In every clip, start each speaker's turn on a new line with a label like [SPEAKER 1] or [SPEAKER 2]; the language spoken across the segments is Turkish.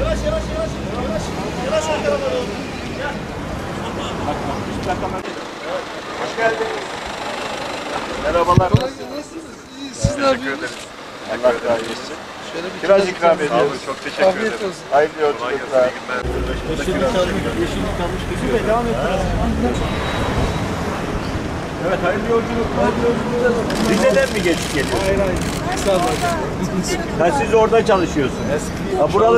[SPEAKER 1] Yavaş yavaş yavaş. Yavaş. Yavaş o tarafa doğru. Gel. Bak bak. Hoş geldiniz. Merhabalar.
[SPEAKER 2] Nasılsınız? İyi. Siz ne yapıyorsunuz?
[SPEAKER 1] Allah razı olsun. Kiraz ikram ediyoruz.
[SPEAKER 3] Çok teşekkür ederim.
[SPEAKER 1] Hayırlı yolculuklar.
[SPEAKER 2] Yeşillik kalmış. Ve devam et.
[SPEAKER 1] Evet, hayırlı yolculuklar. Rize'den mi geçip geliyorsunuz?
[SPEAKER 2] Hayır hayır. Sağ olun.
[SPEAKER 1] Siz orada çalışıyorsunuz. Ha, buralı.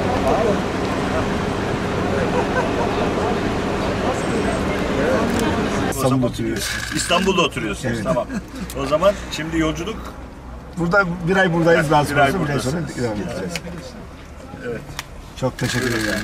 [SPEAKER 3] İstanbul'da oturuyorsunuz.
[SPEAKER 1] İstanbul'da oturuyorsunuz. Evet. Tamam. O zaman şimdi yolculuk.
[SPEAKER 3] Burada bir ay buradayız, daha
[SPEAKER 1] Bir ay
[SPEAKER 3] sonra bir ay sonra
[SPEAKER 1] buradasınız.
[SPEAKER 3] devam edeceğiz.
[SPEAKER 1] Evet.
[SPEAKER 3] Çok teşekkür ederim.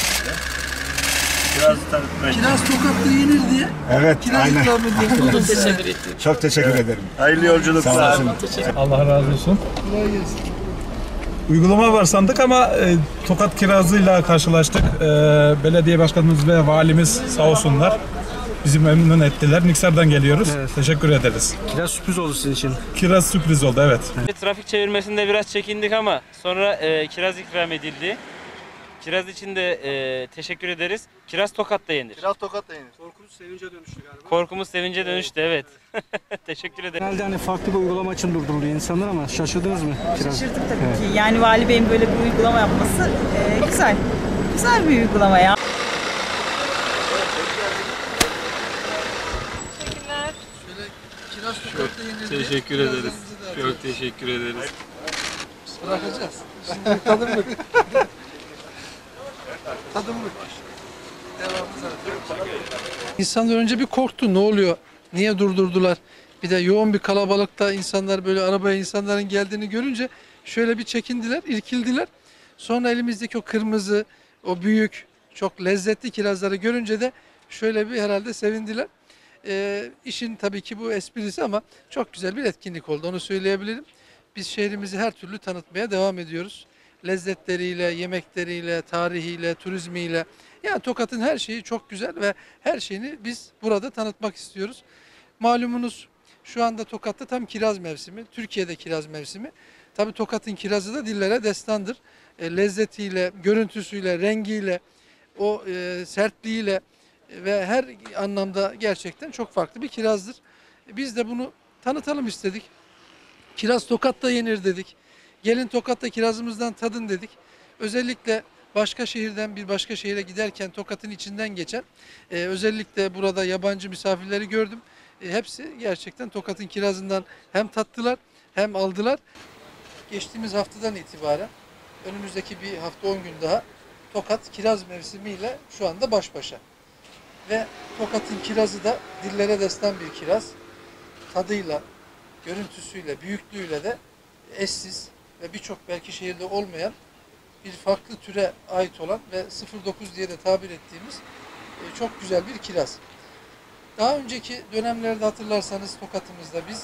[SPEAKER 1] Biraz tanıtmaya.
[SPEAKER 2] Kiraz Tokat'ta yenir diye.
[SPEAKER 3] Evet,
[SPEAKER 2] Kiraz
[SPEAKER 3] aynen.
[SPEAKER 2] ikram ediyoruz.
[SPEAKER 3] Çok teşekkür ederim.
[SPEAKER 1] Hayırlı yolculuklar.
[SPEAKER 3] Sağ olasın.
[SPEAKER 4] Allah razı olsun.
[SPEAKER 2] Kolay gelsin.
[SPEAKER 4] Uygulama var sandık ama Tokat kirazıyla karşılaştık. Belediye başkanımız ve valimiz sağ olsunlar. Bizi memnun ettiler. Niksar'dan geliyoruz. Evet. Teşekkür ederiz.
[SPEAKER 5] Kiraz sürpriz oldu sizin için.
[SPEAKER 4] Kiraz sürpriz oldu, evet.
[SPEAKER 6] Trafik çevirmesinde biraz çekindik ama sonra kiraz ikram edildi. Kiraz için de teşekkür ederiz. Kiraz Tokat'ta yenir.
[SPEAKER 1] Kiraz Tokat'ta yenir.
[SPEAKER 5] Korkumuz sevince dönüştü galiba.
[SPEAKER 6] Korkumuz sevince dönüştü, evet. Teşekkür ederim.
[SPEAKER 5] Genelde hani farklı bir uygulama için durduruluyor insanlar ama şaşırdınız mı?
[SPEAKER 7] Şaşırdık tabii ki. Yani Vali Bey'in böyle bir uygulama yapması güzel. Güzel bir uygulama ya.
[SPEAKER 2] Kiraz Tokat'ta yenir diye.
[SPEAKER 6] Teşekkür ederiz. Çok teşekkür ederiz.
[SPEAKER 2] Bırakacağız. Şimdi tadımlık. Tadımlık. İnsanlar önce bir korktu. Ne oluyor? Niye durdurdular? Bir de yoğun bir kalabalıkta insanlar böyle arabaya insanların geldiğini görünce şöyle bir çekindiler, irkildiler. Sonra elimizdeki o kırmızı, o büyük, çok lezzetli kirazları görünce de şöyle bir herhalde sevindiler. İşin tabii ki bu esprisi ama çok güzel bir etkinlik oldu, onu söyleyebilirim. Biz şehrimizi her türlü tanıtmaya devam ediyoruz. Lezzetleriyle, yemekleriyle, tarihiyle, turizmiyle. Yani Tokat'ın her şeyi çok güzel ve her şeyini biz burada tanıtmak istiyoruz. Malumunuz şu anda Tokat'ta tam kiraz mevsimi, Türkiye'de kiraz mevsimi. Tabii Tokat'ın kirazı da dillere destandır. Lezzetiyle, görüntüsüyle, rengiyle, o sertliğiyle ve her anlamda gerçekten çok farklı bir kirazdır. Biz de bunu tanıtalım istedik. Kiraz Tokat'ta yenir dedik. Gelin Tokat'ta kirazımızdan tadın dedik. Özellikle başka şehirden bir başka şehire giderken Tokat'ın içinden geçen özellikle burada yabancı misafirleri gördüm. Hepsi gerçekten Tokat'ın kirazından hem tattılar hem aldılar. Geçtiğimiz haftadan itibaren önümüzdeki bir hafta 10 gün daha Tokat kiraz mevsimiyle şu anda baş başa. Ve Tokat'ın kirazı da dillere destan bir kiraz. Tadıyla, görüntüsüyle, büyüklüğüyle de eşsiz ve birçok belki şehirde olmayan bir farklı türe ait olan ve 09 diye de tabir ettiğimiz çok güzel bir kiraz. Daha önceki dönemlerde hatırlarsanız Tokat'ımızda biz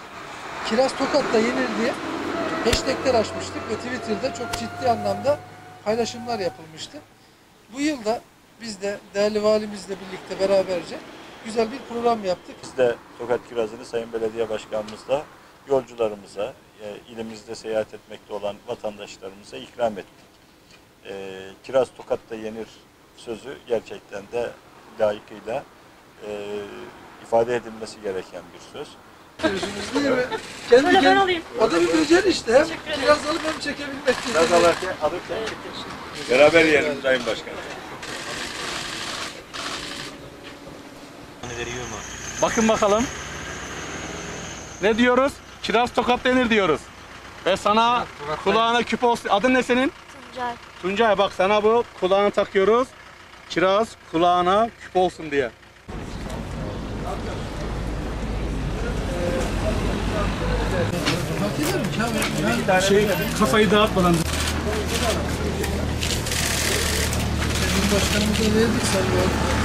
[SPEAKER 2] Kiraz Tokat'ta yenir diye hashtagler açmıştık ve Twitter'da çok ciddi anlamda paylaşımlar yapılmıştı. Bu yıl da biz de değerli valimizle birlikte beraberce güzel bir program yaptık.
[SPEAKER 1] Biz de Tokat kirazını Sayın Belediye Başkanımızla yolcularımıza, ilimizde seyahat etmekte olan vatandaşlarımıza ikram ettik. Kiraz Tokat'ta yenir sözü gerçekten de layıkıyla ifade edilmesi gereken bir söz.
[SPEAKER 2] Değil mi? Kendi o da bir beceri işte. Hem kiraz alıp hem çekebilmek.
[SPEAKER 1] Kiraz alırken beraber yiyelim Sayın Başkanım.
[SPEAKER 8] Bakın bakalım. Ne diyoruz? Kiraz Tokat denir diyoruz. Ve sana kulağına küp olsun. Adın ne senin?
[SPEAKER 9] Tuncay.
[SPEAKER 8] Tuncay, bak sana bu kulağına takıyoruz. Kiraz kulağına küp olsun diye. Kafayı dağıtmadan.
[SPEAKER 2] Başkanımıza verdik sanıyorum.